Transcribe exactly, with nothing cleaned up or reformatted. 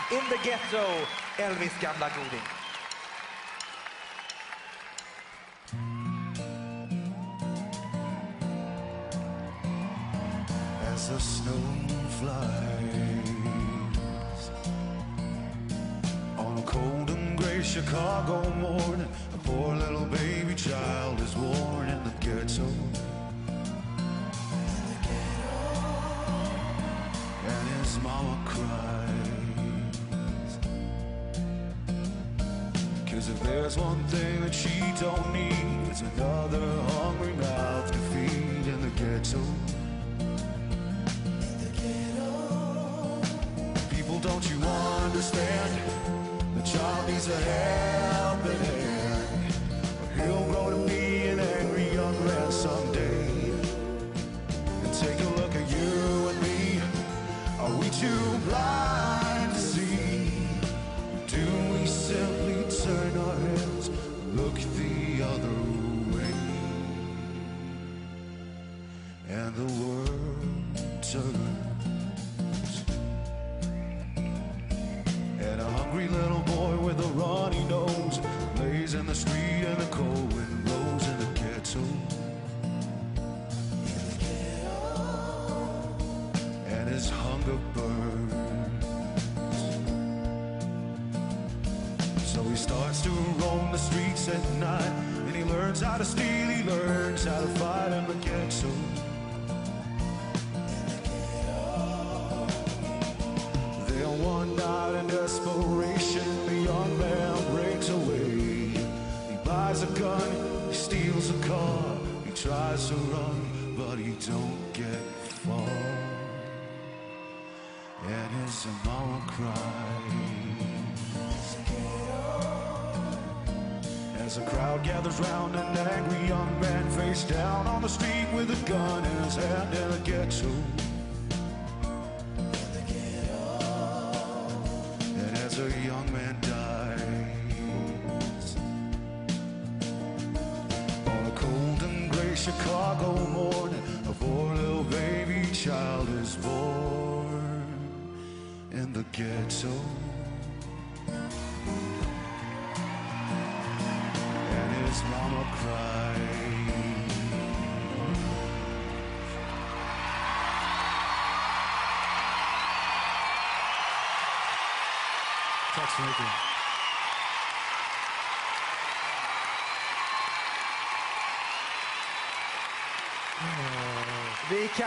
In the ghetto, Elvis gamla goding. As the snow flies on a cold and gray Chicago morning, a poor little baby child is born in the ghetto. And his mama cries, 'cause if there's one thing that she don't need, it's another hungry mouth to feed in the ghetto. Don't you understand? The child needs a helping hand, or he'll grow to be an angry young man someday. And take a look at you and me. Are we too blind to see? Do we simply turn our heads and look the other way? And the world turns, and a hungry little boy with a runny nose lays in the street and the cold wind blows in the ghetto. In the ghetto. And his hunger burns, so he starts to roam the streets at night, and he learns how to steal, he learns how to fight in the ghetto. One night in desperation, the young man breaks away. He buys a gun, he steals a car, he tries to run, but he don't get far. And his mama cries. As a crowd gathers round an angry young man face down on the street with a gun in his hand in a ghetto. As a young man dies on a cold and gray Chicago morning, a poor little baby child is born in the ghetto. And his mama cries. Tack så mycket. Vi kan